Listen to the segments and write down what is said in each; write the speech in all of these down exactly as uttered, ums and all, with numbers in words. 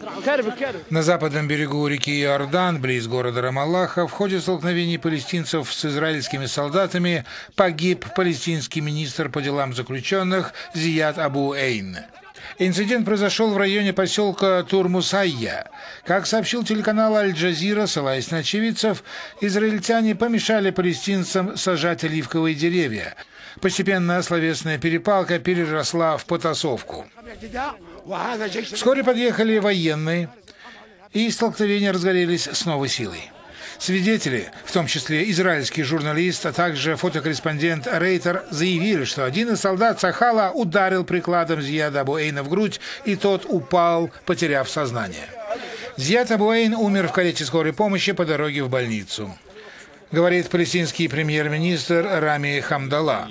На западном берегу реки Иордан, близ города Рамаллаха, в ходе столкновений палестинцев с израильскими солдатами погиб палестинский министр по делам заключенных Зияд Абу-Эйн. Инцидент произошел в районе поселка Тур-Мусайя. Как сообщил телеканал Аль-Джазира, ссылаясь на очевидцев, израильтяне помешали палестинцам сажать оливковые деревья. Постепенно словесная перепалка переросла в потасовку. Вскоре подъехали военные, и столкновения разгорелись с новой силой. Свидетели, в том числе израильский журналист, а также фотокорреспондент Рейтер, заявили, что один из солдат Цахала ударил прикладом Зияда Абу-Эйна в грудь, и тот упал, потеряв сознание. Зияд Абу-Эйн умер в карете скорой помощи по дороге в больницу. Говорит палестинский премьер-министр Рами Хамдалла.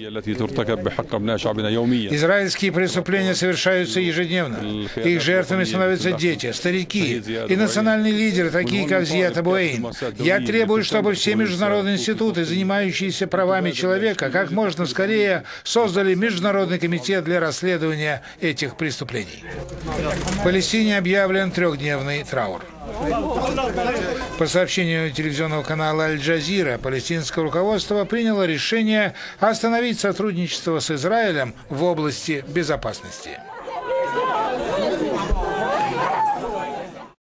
Израильские преступления совершаются ежедневно. Их жертвами становятся дети, старики и национальные лидеры, такие как Зияд Абу-Эйн. Я требую, чтобы все международные институты, занимающиеся правами человека, как можно скорее создали Международный комитет для расследования этих преступлений. В Палестине объявлен трехдневный траур. По сообщению телевизионного канала Аль-Джазира, палестинское руководство приняло решение остановить сотрудничество с Израилем в области безопасности.